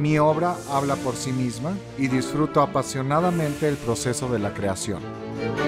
Mi obra habla por sí misma y disfruto apasionadamente el proceso de la creación.